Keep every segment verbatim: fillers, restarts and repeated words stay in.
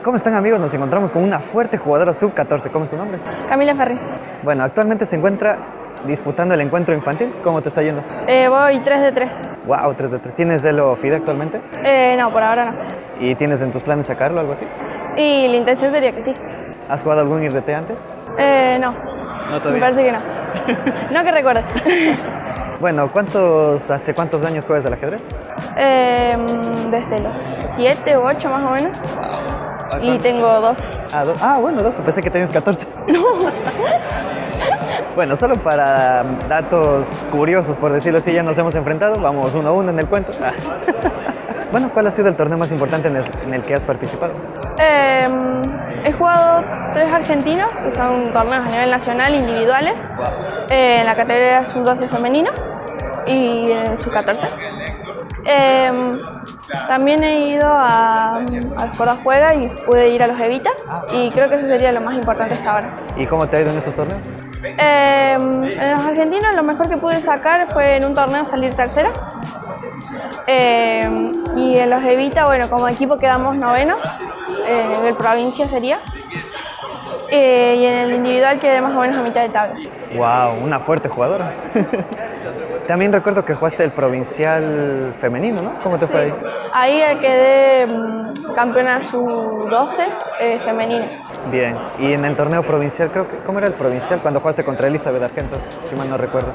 ¿Cómo están, amigos? Nos encontramos con una fuerte jugadora sub catorce. ¿Cómo es tu nombre? Camila Ferri. Bueno, actualmente se encuentra disputando el encuentro infantil. ¿Cómo te está yendo? Eh, voy tres de tres. Wow, tres de tres. ¿Tienes Elo FIDE actualmente? Eh, no, por ahora no. ¿Y tienes en tus planes sacarlo o algo así? Y la intención sería que sí. ¿Has jugado algún I R T antes? Eh, no. No todavía. Me parece que no. No que recuerde. Bueno, ¿cuántos, ¿hace cuántos años juegas al ajedrez? Eh, desde los siete u ocho más o menos. Y tengo dos. Ah, do- ah, bueno, dos. Pensé que tenías catorce. No. Bueno, solo para datos curiosos, por decirlo así, ya nos hemos enfrentado. Vamos uno a uno en el cuento. Ah. Bueno, ¿cuál ha sido el torneo más importante en el, en el que has participado? Eh, he jugado tres argentinos, que son torneos a nivel nacional individuales, eh, en la categoría sub doce femenino y en sub catorce. Eh, también he ido a, a Escuela Juega y pude ir a los Evita, y creo que eso sería lo más importante hasta ahora. ¿Y cómo te ha ido en esos torneos? Eh, en los argentinos lo mejor que pude sacar fue en un torneo salir tercera. Eh, y en los Evita, bueno, como equipo quedamos novenos, eh, nivel provincia sería. Eh, y en el individual quedé más o menos a mitad de tabla. Wow, una fuerte jugadora. También recuerdo que jugaste el provincial femenino, ¿no? ¿Cómo te fue ahí? Ahí quedé mm, campeona sub doce eh, femenino. Bien. Y en el torneo provincial, creo que... ¿Cómo era el provincial? Cuando jugaste contra Elizabeth Argento, si mal no recuerdo.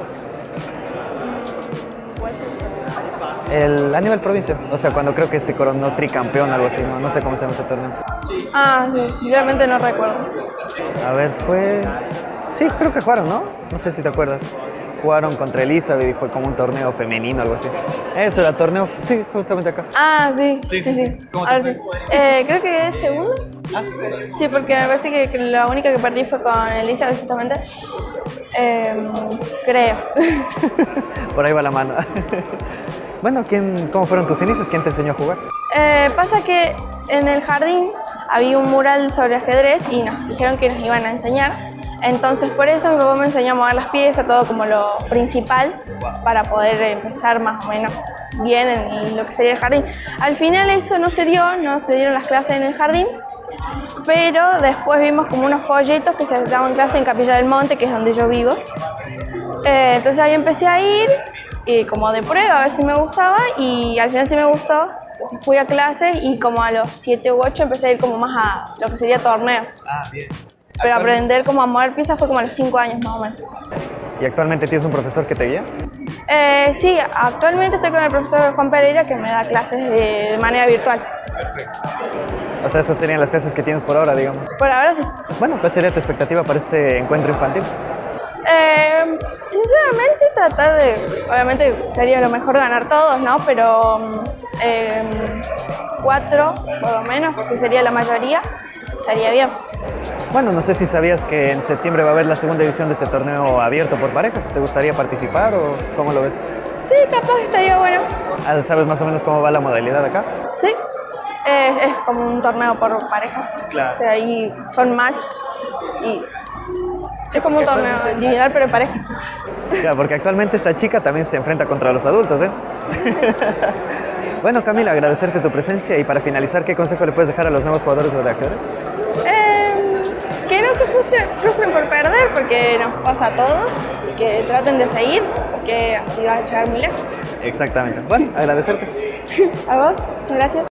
El, a nivel provincia, o sea, cuando creo que se coronó tricampeón o algo así, ¿no? No sé cómo se llama ese torneo. Ah, sí, sinceramente no recuerdo. A ver, fue... Sí, creo que jugaron, ¿no? No sé si te acuerdas. Jugaron contra Elizabeth y fue como un torneo femenino, algo así. Eso era torneo... Sí, justamente acá. Ah, sí, sí, sí. sí. ¿Cómo A te ver, sí. Eh, creo que quedé segundo. Ah, sí. Sí, porque me parece que, que la única que perdí fue con Elizabeth, justamente. Eh, creo. Por ahí va la mano. Bueno, ¿quién, ¿cómo fueron tus inicios? ¿Quién te enseñó a jugar? Eh, pasa que en el jardín había un mural sobre ajedrez y nos dijeron que nos iban a enseñar. Entonces por eso mi papá me enseñó a mover las piezas, todo como lo principal para poder empezar más o menos bien en lo que sería el jardín. Al final eso no se dio, no se dieron las clases en el jardín, pero después vimos como unos folletos que se daban clase en Capilla del Monte, que es donde yo vivo. Eh, entonces ahí empecé a ir y como de prueba a ver si me gustaba, y al final sí me gustó. Entonces fui a clases y como a los siete u ocho empecé a ir como más a lo que sería torneos. Ah, bien. Pero aprender como a mover piezas fue como a los cinco años más o menos. ¿Y actualmente tienes un profesor que te guía? Eh, sí, actualmente estoy con el profesor Juan Pereira, que me da clases de, de manera virtual. O sea, esas serían las clases que tienes por ahora, digamos. Por ahora sí. Bueno, ¿cuál sería tu expectativa para este encuentro infantil? Eh, sinceramente tratar de, obviamente sería lo mejor ganar todos, ¿no? Pero eh, cuatro, por lo menos, que sería la mayoría, estaría bien. Bueno, no sé si sabías que en septiembre va a haber la segunda edición de este torneo abierto por parejas. ¿Te gustaría participar o cómo lo ves? Sí, capaz estaría bueno. Ah, ¿sabes más o menos cómo va la modalidad acá? Sí, eh, es como un torneo por parejas. Claro. O sea, ahí son match y es como un torneo individual pero en parejas. Ya, porque actualmente esta chica también se enfrenta contra los adultos, ¿eh? Bueno, Camila, agradecerte tu presencia, y para finalizar, ¿qué consejo le puedes dejar a los nuevos jugadores de ajedrez? Eh, que no se frustren, frustren por perder, porque nos pasa a todos, y que traten de seguir, porque así va a llegar muy lejos. Exactamente. Bueno, agradecerte. A vos, muchas gracias.